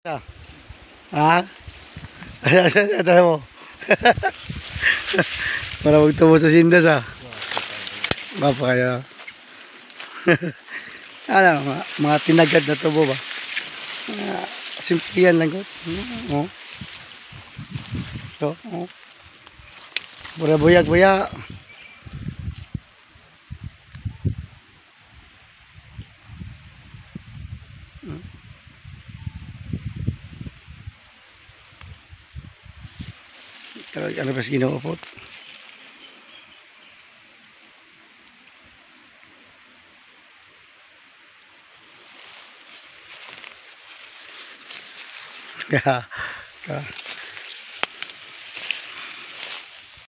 Ha? Ito mo. Para magtubo sa sindas ha. Bapa kaya. Ano, mga tinagad na tubo ba? Simple yan lang ko. Oh. So, oh. Pura buyak-buyak. Ano pa ginuupot? Kaya